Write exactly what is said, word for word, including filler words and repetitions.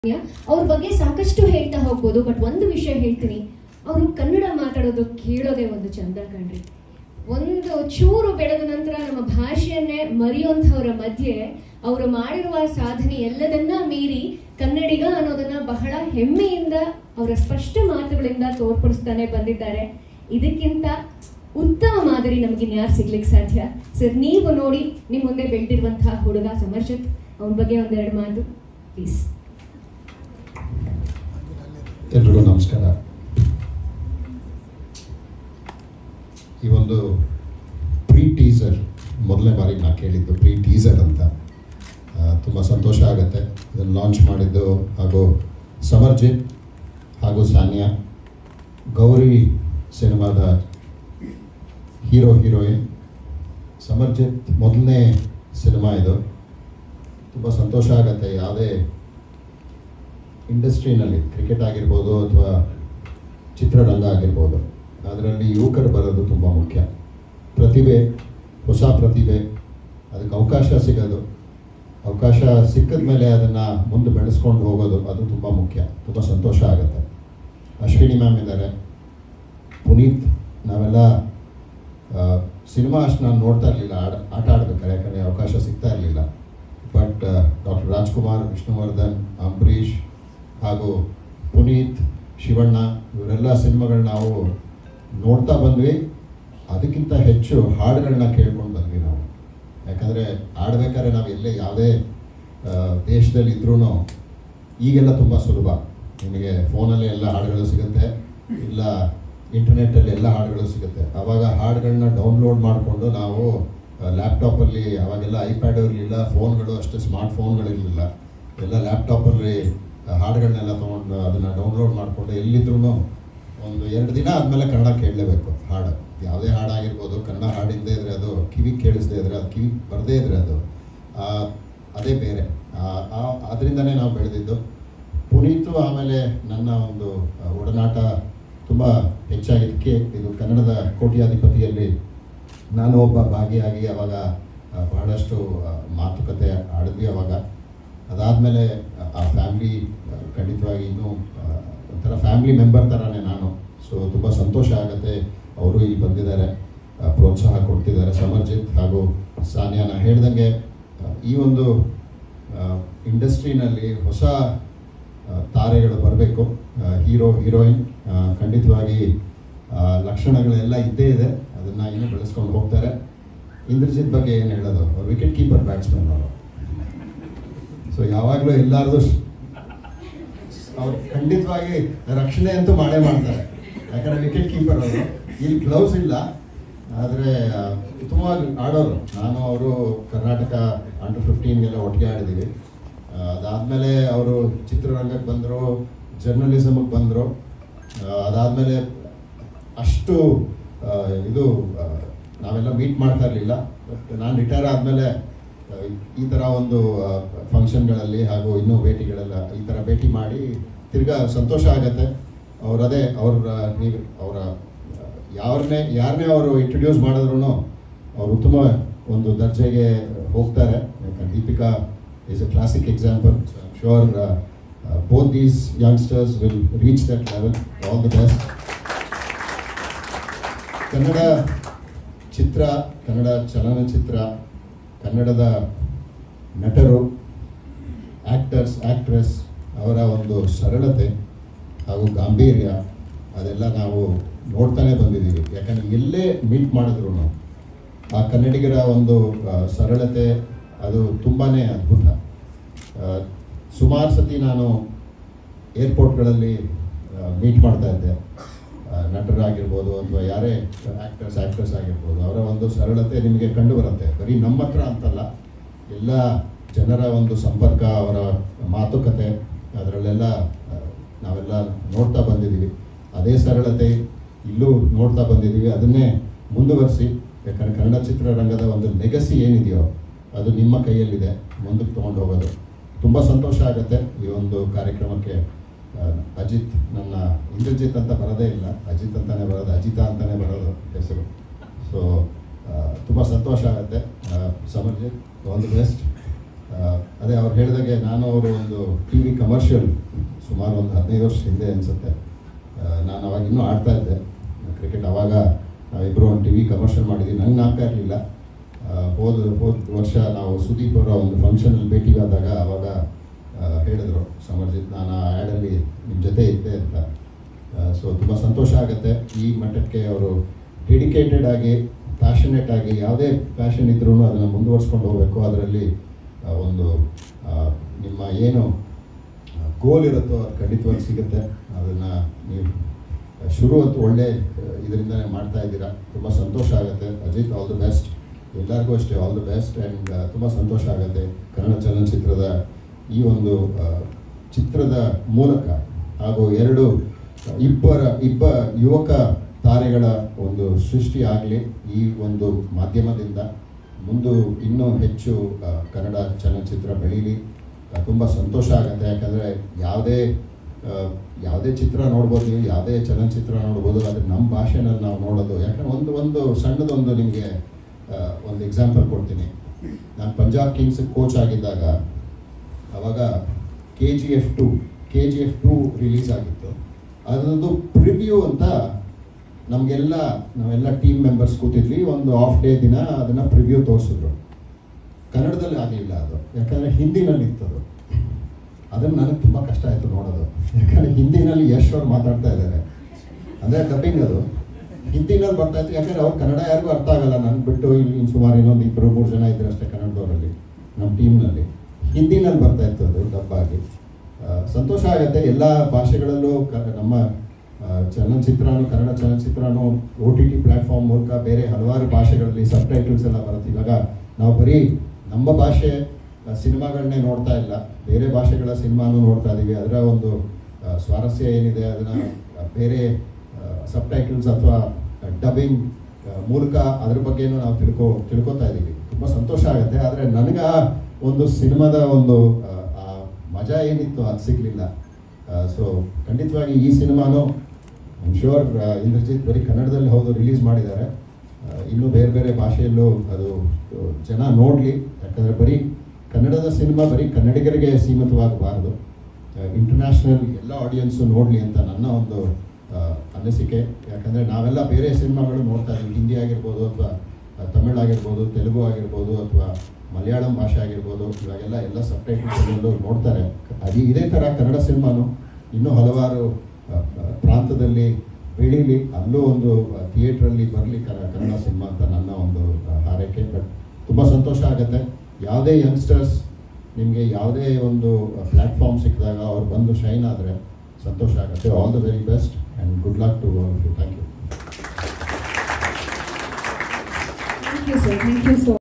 ಅವ್ರ ಬಗ್ಗೆ ಸಾಕಷ್ಟು ಹೇಳ್ತಾ ಹೋಗ್ಬೋದು. ಬಟ್ ಒಂದು ವಿಷಯ ಹೇಳ್ತೀನಿ, ಅವರು ಕನ್ನಡ ಮಾತಾಡೋದು ಕೇಳೋದೇ ಒಂದು ಚಂದ ಕಣ್ರಿ. ಒಂದು ಚೂರು ಬೆಳೆದ ನಂತರ ನಮ್ಮ ಭಾಷೆಯನ್ನೇ ಮರೆಯುವಂಥವ್ರ ಮಧ್ಯೆ ಅವರು ಮಾಡಿರುವ ಸಾಧನೆ ಎಲ್ಲದನ್ನ ಮೀರಿ ಕನ್ನಡಿಗ ಅನ್ನೋದನ್ನ ಬಹಳ ಹೆಮ್ಮೆಯಿಂದ ಅವರ ಸ್ಪಷ್ಟ ಮಾತುಗಳಿಂದ ತೋರ್ಪಡಿಸ್ತಾನೆ ಬಂದಿದ್ದಾರೆ. ಇದಕ್ಕಿಂತ ಉತ್ತಮ ಮಾದರಿ ನಮ್ಗೆ ಇನ್ಯಾರು ಸಿಗ್ಲಿಕ್ಕೆ ಸಾಧ್ಯ? ಸರ್, ನೀವು ನೋಡಿ ನಿಮ್ ಮುಂದೆ ಬೆಳೆದಿರುವಂತಹ ಹುಡುಗ ಸಮರ್ಜಿತ್, ಅವನ ಬಗ್ಗೆ ಒಂದೆರಡು ಮಾತು ಪ್ಲೀಸ್. ಎಲ್ರಿಗೂ ನಮಸ್ಕಾರ. ಈ ಒಂದು ಪ್ರೀ ಟೀಸರ್ ಮೊದಲನೇ ಬಾರಿ ನಾ ಕೇಳಿದ್ದು ಪ್ರೀ ಟೀಸರ್ ಅಂತ. ತುಂಬ ಸಂತೋಷ ಆಗುತ್ತೆ. ಇದನ್ನು ಲಾಂಚ್ ಮಾಡಿದ್ದು ಹಾಗೂ ಸಮರ್ಜಿತ್ ಹಾಗೂ ಸಾನ್ಯಾ, ಗೌರಿ ಸಿನಿಮಾದ ಹೀರೋ ಹೀರೋಯಿನ್. ಸಮರ್ಜಿತ್ ಮೊದಲನೇ ಸಿನಿಮಾ ಇದು. ತುಂಬ ಸಂತೋಷ ಆಗುತ್ತೆ. ಯಾವುದೇ ಇಂಡಸ್ಟ್ರಿನಲ್ಲಿ ಕ್ರಿಕೆಟ್ ಆಗಿರ್ಬೋದು ಅಥವಾ ಚಿತ್ರರಂಗ ಆಗಿರ್ಬೋದು, ಅದರಲ್ಲಿ ಯುವಕರು ಬರೋದು ತುಂಬ ಮುಖ್ಯ. ಪ್ರತಿಭೆ, ಹೊಸ ಪ್ರತಿಭೆ, ಅದಕ್ಕೆ ಅವಕಾಶ ಸಿಗೋದು, ಅವಕಾಶ ಸಿಕ್ಕಿದ ಮೇಲೆ ಅದನ್ನು ಮುಂದೆ ಬೆಳೆಸ್ಕೊಂಡು ಹೋಗೋದು, ಅದು ತುಂಬ ಮುಖ್ಯ. ತುಂಬ ಸಂತೋಷ ಆಗುತ್ತೆ. ಅಶ್ವಿನಿ ಮ್ಯಾಮ್ ಇದ್ದಾರೆ, ಪುನೀತ್. ನಾವೆಲ್ಲ ಸಿನಿಮಾ ಅಷ್ಟು ನಾನು ನೋಡ್ತಾ ಇರಲಿಲ್ಲ, ಆಡ ಆಟ ಆಡಬೇಕಾದ್ರೆ, ಯಾಕಂದರೆ ಅವಕಾಶ ಸಿಗ್ತಾ ಇರಲಿಲ್ಲ. ಬಟ್ ಡಾಕ್ಟರ್ ರಾಜ್ಕುಮಾರ್, ವಿಷ್ಣುವರ್ಧನ್, ಅಂಬರೀಷ್ ಹಾಗೂ ಪುನೀತ್, ಶಿವಣ್ಣ ಇವರೆಲ್ಲ ಸಿನಿಮಾಗಳನ್ನ ನಾವು ನೋಡ್ತಾ ಬಂದ್ವಿ. ಅದಕ್ಕಿಂತ ಹೆಚ್ಚು ಹಾಡುಗಳನ್ನ ಕೇಳ್ಕೊಂಡು ಬಂದ್ವಿ ನಾವು. ಯಾಕಂದರೆ ಆಡಬೇಕಾದ್ರೆ ನಾವು ಎಲ್ಲೇ ಯಾವುದೇ ದೇಶದಲ್ಲಿ ಇದ್ರೂ ಈಗೆಲ್ಲ ತುಂಬ ಸುಲಭ. ನಿಮಗೆ ಫೋನಲ್ಲಿ ಎಲ್ಲ ಹಾಡುಗಳು ಸಿಗುತ್ತೆ, ಇಲ್ಲ ಇಂಟರ್ನೆಟ್ಟಲ್ಲಿ ಎಲ್ಲ ಹಾಡುಗಳು ಸಿಗುತ್ತೆ. ಆವಾಗ ಹಾಡುಗಳನ್ನ ಡೌನ್ಲೋಡ್ ಮಾಡಿಕೊಂಡು ನಾವು ಲ್ಯಾಪ್ಟಾಪಲ್ಲಿ, ಅವಾಗೆಲ್ಲ ಐಪ್ಯಾಡ್ ಇರಲಿಲ್ಲ, ಫೋನ್ಗಳು ಅಷ್ಟೇ ಸ್ಮಾರ್ಟ್ ಫೋನ್ಗಳಿರಲಿಲ್ಲ, ಎಲ್ಲ ಲ್ಯಾಪ್ಟಾಪಲ್ಲಿ ಹಾಡುಗಳನ್ನೆಲ್ಲ ತೊಗೊಂಡು ಅದನ್ನು ಡೌನ್ಲೋಡ್ ಮಾಡಿಕೊಂಡು ಎಲ್ಲಿದ್ರೂ ಒಂದು ಎರಡು ದಿನ ಆದಮೇಲೆ ಕನ್ನಡ ಕೇಳಲೇಬೇಕು. ಹಾಡು ಯಾವುದೇ ಹಾಡಾಗಿರ್ಬೋದು, ಕನ್ನಡ ಹಾಡಿಂದೇ ಇದ್ದರೆ ಅದು ಕಿವಿಗೆ ಕೇಳಿಸದೇ ಇದ್ದರೆ, ಅದು ಕಿವಿಗೆ ಬರದೇ ಇದ್ದರೆ ಅದು ಅದೇ ಬೇರೆ. ಅದರಿಂದನೇ ನಾವು ಬೆಳೆದಿದ್ದು. ಪುನೀತು ಆಮೇಲೆ ನನ್ನ ಒಂದು ಒಡನಾಟ ತುಂಬ ಹೆಚ್ಚಾಗಿದ್ದಕ್ಕೆ ಇದು ಕನ್ನಡದ ಕೋಟ್ಯಾಧಿಪತಿಯಲ್ಲಿ ನಾನು ಒಬ್ಬ ಭಾಗಿಯಾಗಿ ಅವಾಗ ಬಹಳಷ್ಟು ಮಾತುಕತೆ ಆಡಿದ್ವಿ ಅವಾಗ. ಅದಾದಮೇಲೆ ಆ ಫ್ಯಾಮ್ಲಿ ಖಂಡಿತವಾಗಿ ಇನ್ನೂ ಒಂಥರ ಫ್ಯಾಮ್ಲಿ ಮೆಂಬರ್ ಥರನೇ ನಾನು. ಸೊ ತುಂಬ ಸಂತೋಷ ಆಗುತ್ತೆ. ಅವರು ಇಲ್ಲಿ ಬಂದಿದ್ದಾರೆ, ಪ್ರೋತ್ಸಾಹ ಕೊಡ್ತಿದ್ದಾರೆ. ಸಮರ್ಜಿತ್ ಹಾಗೂ ಸಾನ್ಯಾನ ಹೇಳ್ದಂಗೆ ಈ ಒಂದು ಇಂಡಸ್ಟ್ರಿನಲ್ಲಿ ಹೊಸ ತಾರೆಗಳು ಬರಬೇಕು, ಹೀರೋ ಹೀರೋಯಿನ್. ಖಂಡಿತವಾಗಿ ಲಕ್ಷಣಗಳೆಲ್ಲ ಇದ್ದೇ ಇದೆ, ಅದನ್ನು ಇನ್ನೂ ಬೆಳೆಸ್ಕೊಂಡು ಹೋಗ್ತಾರೆ. ಇಂದ್ರಜಿತ್ ಬಗ್ಗೆ ಏನು ಹೇಳೋದು, ಅವ್ರು ವಿಕೆಟ್ ಕೀಪರ್ ಬ್ಯಾಟ್ಸ್ಮನ್ ಅವರು. ಸೊ ಯಾವಾಗಲೂ ಎಲ್ಲರದು ಅವ್ರು ಖಂಡಿತವಾಗಿ ರಕ್ಷಣೆ ಅಂತೂ ಮಾಡೇ ಮಾಡ್ತಾರೆ, ಯಾಕಂದರೆ ವಿಕೆಟ್ ಕೀಪರ್ ಅವರು. ಇಲ್ಲಿ ಗ್ಲೌಸ್ ಇಲ್ಲ, ಆದರೆ ತುಂಬ ಆಡೋರು. ನಾನು ಅವರು ಕರ್ನಾಟಕ ಅಂಡರ್ ಫಿಫ್ಟೀನ್ಗೆಲ್ಲ ಒಟ್ಟಿಗೆ ಆಡಿದ್ದೀವಿ. ಅದಾದಮೇಲೆ ಅವರು ಚಿತ್ರರಂಗಕ್ಕೆ ಬಂದರು, ಜರ್ನಲಿಸಮಿಗೆ ಬಂದರು. ಅದಾದಮೇಲೆ ಅಷ್ಟು ಇದು ನಾವೆಲ್ಲ ಮೀಟ್ ಮಾಡ್ತಾ ಇರಲಿಲ್ಲ. ಬಟ್ ನಾನು ರಿಟೈರ್ ಆದಮೇಲೆ ಈ ಥರ ಒಂದು ಫಂಕ್ಷನ್ಗಳಲ್ಲಿ ಹಾಗೂ ಇನ್ನೂ ಭೇಟಿಗಳೆಲ್ಲ ಈ ಥರ ಭೇಟಿ ಮಾಡಿ ತಿರ್ಗಾ ಸಂತೋಷ ಆಗುತ್ತೆ. ಅವರದೇ ಅವ್ರ ನೀವು ಅವರ ಯಾರನ್ನೇ ಯಾರನ್ನೇ ಅವರು ಇಂಟ್ರೊಡ್ಯೂಸ್ ಮಾಡಿದ್ರು ಅವರು ಉತ್ತಮ ಒಂದು ದರ್ಜೆಗೆ ಹೋಗ್ತಾರೆ. ಯಾಕಂದ್ರೆ Deepika is a classic example. Sure both these youngsters will reach that level. All the best. Kannada ಚಿತ್ರ, ಕನ್ನಡ ಚಲನಚಿತ್ರ, ಕನ್ನಡದ ನಟರು, ಆ್ಯಕ್ಟರ್ಸ್, ಆ್ಯಕ್ಟ್ರೆಸ್ ಅವರ ಒಂದು ಸರಳತೆ ಹಾಗೂ ಗಾಂಭೀರ್ಯ ಅದೆಲ್ಲ ನಾವು ನೋಡ್ತಾನೆ ಬಂದಿದ್ದೀವಿ. ಯಾಕಂದರೆ ಎಲ್ಲೇ ಮೀಟ್ ಮಾಡಿದ್ರು ಆ ಕನ್ನಡಿಗರ ಒಂದು ಸರಳತೆ ಅದು ತುಂಬಾ ಅದ್ಭುತ. ಸುಮಾರು ಸತಿ ನಾನು ಏರ್ಪೋರ್ಟ್ಗಳಲ್ಲಿ ಮೀಟ್ ಮಾಡ್ತಾ ಇದ್ದೆ. ನಟರಾಗಿರ್ಬೋದು ಅಥವಾ ಯಾರೇ ಆ್ಯಕ್ಟರ್ಸ್ ಆ್ಯಕ್ಟ್ರೆಸ್ ಆಗಿರ್ಬೋದು, ಅವರ ಒಂದು ಸರಳತೆ ನಿಮಗೆ ಕಂಡು ಬರುತ್ತೆ. ಬರೀ ನಮ್ಮ ಹತ್ರ ಅಂತಲ್ಲ, ಎಲ್ಲ ಜನರ ಒಂದು ಸಂಪರ್ಕ, ಅವರ ಮಾತುಕತೆ, ಅದರಲ್ಲೆಲ್ಲ ನಾವೆಲ್ಲ ನೋಡ್ತಾ ಬಂದಿದ್ದೀವಿ. ಅದೇ ಸರಳತೆ ಇಲ್ಲೂ ನೋಡ್ತಾ ಬಂದಿದ್ದೀವಿ. ಅದನ್ನೇ ಮುಂದುವರಿಸಿ, ಯಾಕಂದರೆ ಕನ್ನಡ ಚಿತ್ರರಂಗದ ಒಂದು ಲೆಗಸಿ ಏನಿದೆಯೋ ಅದು ನಿಮ್ಮ ಕೈಯಲ್ಲಿದೆ, ಮುಂದಕ್ಕೆ ತೊಗೊಂಡು ಹೋಗೋದು. ತುಂಬ ಸಂತೋಷ ಆಗುತ್ತೆ ಈ ಒಂದು ಕಾರ್ಯಕ್ರಮಕ್ಕೆ. ಅಜಿತ್, ನನ್ನ ಇಂದ್ರಜಿತ್ ಅಂತ ಬರೋದೇ ಇಲ್ಲ, ಅಜಿತ್ ಅಂತಲೇ ಬರೋದು, ಅಜಿತ ಅಂತಲೇ ಬರೋದು ಹೆಸರು. ಸೊ ತುಂಬ ಸಂತೋಷ ಆಗುತ್ತೆ. Samarjit, all the best. ಅದೇ ಅವ್ರು ಹೇಳಿದಾಗೆ ನಾನು ಅವರು ಒಂದು ಟಿ ವಿ ಕಮರ್ಷಿಯಲ್ ಸುಮಾರು ಒಂದು ಹದಿನೈದು ವರ್ಷ ಹಿಂದೆ ಅನಿಸುತ್ತೆ, ನಾನು ಅವಾಗ ಇನ್ನೂ ಆಡ್ತಾ ಇದ್ದೆ ಕ್ರಿಕೆಟ್. ಅವಾಗ ನಾವಿಬ್ಬರು ಒಂದು ಟಿ ವಿ ಕಮರ್ಷಿಯಲ್ ಮಾಡಿದ್ವಿ. ನಂಗೆ ಆಗ್ತಾ ಇರಲಿಲ್ಲ. ಹೋದ ಹೋದ ವರ್ಷ ನಾವು ಸುದೀಪ್ ಅವರ ಒಂದು ಫಂಕ್ಷನಲ್ಲಿ ಭೇಟಿಯಾದಾಗ ಅವಾಗ ಹೇಳಿದ್ರು, ಸಮರ್ಜಿತ್ ನಾನು ಆ ಆ್ಯಡಲ್ಲಿ ನಿಮ್ಮ ಜೊತೆ ಇದ್ದೆ ಅಂತ. ಸೊ ತುಂಬ ಸಂತೋಷ ಆಗುತ್ತೆ. ಈ ಮಟ್ಟಕ್ಕೆ ಅವರು ಡೆಡಿಕೇಟೆಡ್ ಆಗಿ, ಪ್ಯಾಷನೇಟ್ ಆಗಿ, ಯಾವುದೇ ಪ್ಯಾಷನ್ ಇದ್ರೂ ಅದನ್ನು ಮುಂದುವರ್ಸ್ಕೊಂಡು ಹೋಗಬೇಕು. ಅದರಲ್ಲಿ ಒಂದು ನಿಮ್ಮ ಏನು ಗೋಲ್ ಇರುತ್ತೋ ಅದು ಖಂಡಿತವಾಗಿ ಸಿಗುತ್ತೆ. ಅದನ್ನು ನೀವು ಶುರು ಅಂತೂ ಒಳ್ಳೆ ಇದರಿಂದನೇ ಮಾಡ್ತಾ ಇದ್ದೀರಾ. ತುಂಬ ಸಂತೋಷ ಆಗುತ್ತೆ. Ajith, all the best. ಎಲ್ಲರಿಗೂ ಅಷ್ಟೇ ಆಲ್ ದಿ ಬೆಸ್ಟ್. ಆ್ಯಂಡ್ ತುಂಬ ಸಂತೋಷ ಆಗುತ್ತೆ ಕನ್ನಡ ಚಲನಚಿತ್ರದ ಈ ಒಂದು ಚಿತ್ರದ ಮೂಲಕ ಹಾಗೂ ಎರಡು ಇಬ್ಬರ ಇಬ್ಬ ಯುವಕ ತಾರೆಗಳ ಒಂದು ಸೃಷ್ಟಿ ಆಗಲಿ. ಈ ಒಂದು ಮಾಧ್ಯಮದಿಂದ ಮುಂದೆ ಇನ್ನೂ ಹೆಚ್ಚು ಕನ್ನಡ ಚಲನಚಿತ್ರ ಬೆಳೀಲಿ. ತುಂಬ ಸಂತೋಷ ಆಗುತ್ತೆ. ಯಾಕಂದರೆ ಯಾವುದೇ ಯಾವುದೇ ಚಿತ್ರ ನೋಡ್ಬೋದು, ನೀವು ಯಾವುದೇ ಚಲನಚಿತ್ರ ನೋಡ್ಬೋದು, ಆದರೆ ನಮ್ಮ ಭಾಷೆನಲ್ಲಿ ನಾವು ನೋಡೋದು. ಯಾಕಂದರೆ ಒಂದು ಒಂದು ಸಣ್ಣದೊಂದು ನಿಮಗೆ ಒಂದು ಎಕ್ಸಾಂಪಲ್ ಕೊಡ್ತೀನಿ. ನಾನು ಪಂಜಾಬ್ ಕಿಂಗ್ಸ್ ಕೋಚ್ ಆಗಿದ್ದಾಗ ಆವಾಗ K G F two K G F two release ಆಗಿತ್ತು. ಅದೊಂದು ಪ್ರಿವ್ಯೂ ಅಂತ ನಮಗೆಲ್ಲ ನಾವೆಲ್ಲ ಟೀಮ್ ಮೆಂಬರ್ಸ್ ಕೂತಿದ್ವಿ. ಒಂದು ಆಫ್ ಡೇ ದಿನ ಅದನ್ನು ಪ್ರಿವ್ಯೂ ತೋರಿಸಿದ್ರು. ಕನ್ನಡದಲ್ಲಿ ಆಗಲಿಲ್ಲ ಅದು, ಯಾಕಂದರೆ ಹಿಂದಿನಲ್ಲಿ ಇತ್ತದು. ಅದನ್ನು ನನಗೆ ತುಂಬ ಕಷ್ಟ ಆಯಿತು ನೋಡೋದು. ಯಾಕಂದರೆ ಹಿಂದಿನಲ್ಲಿ ಯಶ್ ಅವ್ರು ಮಾತಾಡ್ತಾ ಇದ್ದಾರೆ, ಅಂದರೆ ಡಬ್ಬಿಂಗ್ ಅದು ಹಿಂದಿನಲ್ಲಿ ಬರ್ತಾಯಿತ್ತು. ಯಾಕಂದರೆ ಅವ್ರು ಕನ್ನಡ ಯಾರಿಗೂ ಅರ್ಥ ಆಗಲ್ಲ. ನನಗೆ ಬಿಟ್ಟು ಇಲ್ಲಿ ಸುಮಾರು ಇನ್ನೊಂದು ಇಬ್ಬರು ಮೂರು ಜನ ಇದ್ರು ಅಷ್ಟೇ ಕನ್ನಡದವರಲ್ಲಿ ನಮ್ಮ ಟೀಮ್ನಲ್ಲಿ. ಹಿಂದಿನಲ್ಲಿ ಬರ್ತಾಯಿತ್ತು ಅದು ಡಬ್ಬಾಗಿ. ಸಂತೋಷ ಆಗುತ್ತೆ. ಎಲ್ಲ ಭಾಷೆಗಳಲ್ಲೂ ಕ ನಮ್ಮ ಚಲನಚಿತ್ರನೂ ಕನ್ನಡ ಚಲನಚಿತ್ರನೂ ಓ ಟಿ ಟಿ ಪ್ಲ್ಯಾಟ್ಫಾರ್ಮ್ ಮೂಲಕ ಬೇರೆ ಹಲವಾರು ಭಾಷೆಗಳಲ್ಲಿ ಸಬ್ ಟೈಟಲ್ಸ್ ಎಲ್ಲ ಬರುತ್ತೆ. ಇವಾಗ ನಾವು ಬರೀ ನಮ್ಮ ಭಾಷೆ ಸಿನಿಮಾಗಳನ್ನೇ ನೋಡ್ತಾ ಇಲ್ಲ, ಬೇರೆ ಭಾಷೆಗಳ ಸಿನಿಮಾನೂ ನೋಡ್ತಾ ಇದ್ದೀವಿ. ಅದರ ಒಂದು ಸ್ವಾರಸ್ಯ ಏನಿದೆ ಅದನ್ನು ಬೇರೆ ಸಬ್ ಟೈಟಲ್ಸ್ ಅಥವಾ ಡಬ್ಬಿಂಗ್ ಮೂಲಕ ಅದ್ರ ಬಗ್ಗೆನೂ ನಾವು ತಿಳ್ಕೊ ತಿಳ್ಕೊತಾ ಇದ್ದೀವಿ. ತುಂಬ ಸಂತೋಷ ಆಗುತ್ತೆ. ಆದರೆ ನನಗೆ ಆ ಒಂದು ಸಿನಿಮಾದ ಒಂದು ಮಜಾ ಏನಿತ್ತು ಅದು ಸಿಗಲಿಲ್ಲ. ಸೊ ಖಂಡಿತವಾಗಿ ಈ ಸಿನಿಮಾನು ಐಮ್ ಶ್ಯೂರ್ ಇಂದ್ರಜಿತ್ ಬರೀ ಕನ್ನಡದಲ್ಲಿ ಹೌದು ರಿಲೀಸ್ ಮಾಡಿದ್ದಾರೆ, ಇನ್ನೂ ಬೇರೆ ಬೇರೆ ಭಾಷೆಯಲ್ಲೂ ಅದು ಜನ ನೋಡಲಿ. ಯಾಕಂದರೆ ಬರೀ ಕನ್ನಡದ ಸಿನಿಮಾ ಬರೀ ಕನ್ನಡಿಗರಿಗೆ ಸೀಮಿತವಾಗಬಾರ್ದು, ಇಂಟರ್ನ್ಯಾಷನಲ್ ಎಲ್ಲ ಆಡಿಯನ್ಸು ನೋಡಲಿ ಅಂತ ನನ್ನ ಒಂದು ಅನಿಸಿಕೆ. ಯಾಕಂದರೆ ನಾವೆಲ್ಲ ಬೇರೆ ಸಿನಿಮಾಗಳು ನೋಡ್ತಾ ಇದ್ದೀವಿ, ಹಿಂದಿ ಆಗಿರ್ಬೋದು ಅಥವಾ ತಮಿಳ್ ಆಗಿರ್ಬೋದು, ತೆಲುಗು ಆಗಿರ್ಬೋದು ಅಥವಾ ಮಲಯಾಳಂ ಭಾಷೆ ಆಗಿರ್ಬೋದು. ಇವಾಗೆಲ್ಲ ಎಲ್ಲ ಸಬ್ ಟೈಟಲ್ಸ್ಗಳಲ್ಲೂ ನೋಡ್ತಾರೆ. ಅದು ಇದೇ ಥರ ಕನ್ನಡ ಸಿನಿಮಾನು ಇನ್ನೂ ಹಲವಾರು ಪ್ರಾಂತದಲ್ಲಿ ಬೆಳೀಲಿ, ಅಲ್ಲೂ ಒಂದು ಥಿಯೇಟ್ರಲ್ಲಿ ಬರಲಿ ಕನ್ನಡ ಸಿನಿಮಾ ಅಂತ ನನ್ನ ಒಂದು ಹಾರೈಕೆ. ಬಟ್ ತುಂಬ ಸಂತೋಷ ಆಗುತ್ತೆ. ಯಾವುದೇ ಯಂಗ್ಸ್ಟರ್ಸ್ ನಿಮಗೆ ಯಾವುದೇ ಒಂದು ಪ್ಲ್ಯಾಟ್ಫಾರ್ಮ್ ಸಿಕ್ಕಿದಾಗ ಅವ್ರು ಬಂದು ಶೈನ್ ಆದರೆ ಸಂತೋಷ ಆಗುತ್ತೆ. All the very best and good luck to all of you. Thank you. Thank you sir. Thank you so